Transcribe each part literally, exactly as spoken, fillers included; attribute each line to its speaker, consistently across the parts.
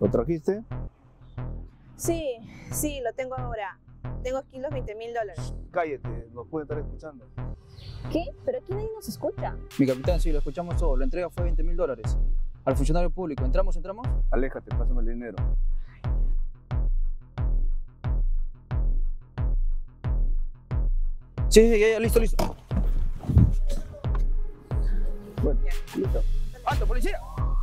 Speaker 1: ¿Lo trajiste?
Speaker 2: Sí, sí, lo tengo ahora. Tengo aquí los veinte mil dólares.
Speaker 1: Cállate, nos pueden estar escuchando.
Speaker 2: ¿Qué? ¿Pero aquí nadie nos escucha?
Speaker 3: Mi capitán, sí, lo escuchamos todo. La entrega fue veinte mil dólares. Al funcionario público. ¿Entramos, entramos?
Speaker 1: Aléjate, pásame el dinero.
Speaker 3: Sí, sí, ya, ya, listo, listo.
Speaker 1: Bueno, listo.
Speaker 3: ¡Alto, policía!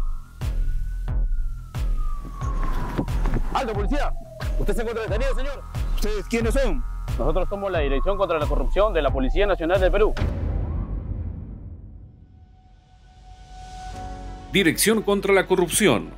Speaker 4: ¡Alto, policía! ¿Usted se encuentra detenido, señor?
Speaker 1: ¿Ustedes quiénes son?
Speaker 4: Nosotros somos la Dirección contra la Corrupción de la Policía Nacional del Perú.
Speaker 5: Dirección contra la Corrupción.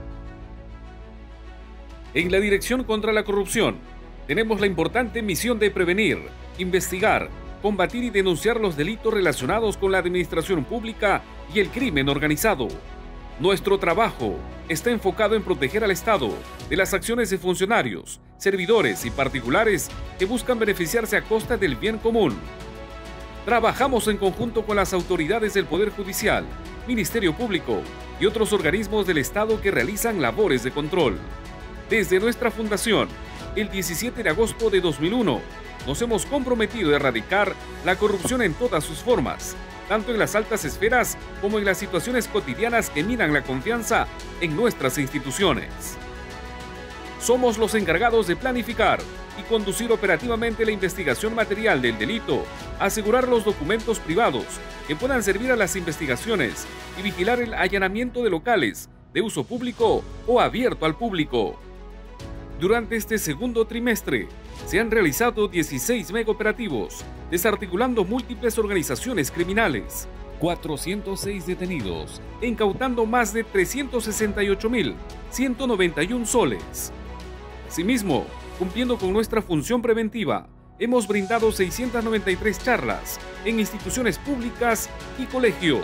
Speaker 5: En la Dirección contra la Corrupción tenemos la importante misión de prevenir, investigar, combatir y denunciar los delitos relacionados con la administración pública y el crimen organizado. Nuestro trabajo está enfocado en proteger al Estado de las acciones de funcionarios, servidores y particulares que buscan beneficiarse a costa del bien común. Trabajamos en conjunto con las autoridades del Poder Judicial, Ministerio Público y otros organismos del Estado que realizan labores de control. Desde nuestra fundación, el diecisiete de agosto de dos mil uno, nos hemos comprometido a erradicar la corrupción en todas sus formas, tanto en las altas esferas como en las situaciones cotidianas que minan la confianza en nuestras instituciones. Somos los encargados de planificar y conducir operativamente la investigación material del delito, asegurar los documentos privados que puedan servir a las investigaciones y vigilar el allanamiento de locales de uso público o abierto al público. Durante este segundo trimestre, se han realizado dieciséis megaoperativos, desarticulando múltiples organizaciones criminales, cuatrocientos seis detenidos, incautando más de trescientos sesenta y ocho mil ciento noventa y uno soles. Asimismo, cumpliendo con nuestra función preventiva, hemos brindado seiscientas noventa y tres charlas en instituciones públicas y colegios.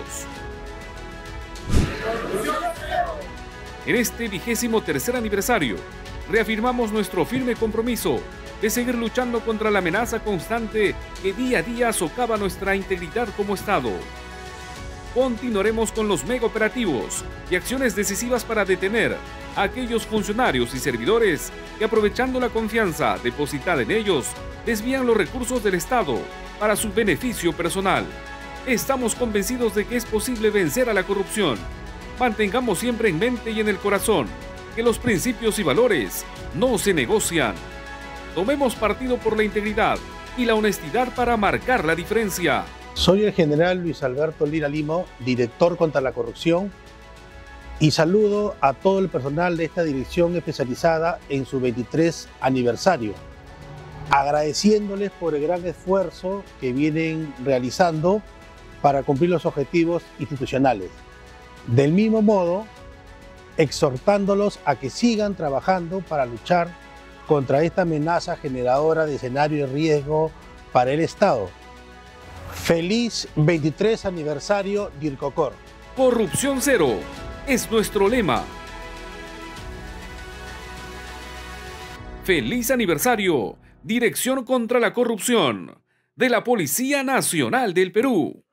Speaker 5: En este vigésimo tercer aniversario, reafirmamos nuestro firme compromiso de seguir luchando contra la amenaza constante que día a día socava nuestra integridad como Estado. Continuaremos con los megaoperativos y acciones decisivas para detener a aquellos funcionarios y servidores que, aprovechando la confianza depositada en ellos, desvían los recursos del Estado para su beneficio personal. Estamos convencidos de que es posible vencer a la corrupción. Mantengamos siempre en mente y en el corazón que los principios y valores no se negocian. Tomemos partido por la integridad y la honestidad para marcar la diferencia.
Speaker 6: Soy el general Luis Alberto Lira Limo, director contra la corrupción, y saludo a todo el personal de esta dirección especializada en su veintitrés aniversario, agradeciéndoles por el gran esfuerzo que vienen realizando para cumplir los objetivos institucionales. Del mismo modo, exhortándolos a que sigan trabajando para luchar contra esta amenaza generadora de escenario de riesgo para el Estado. Feliz veintitrés aniversario DIRCOCOR.
Speaker 5: Corrupción cero es nuestro lema. Feliz aniversario, Dirección contra la Corrupción de la Policía Nacional del Perú.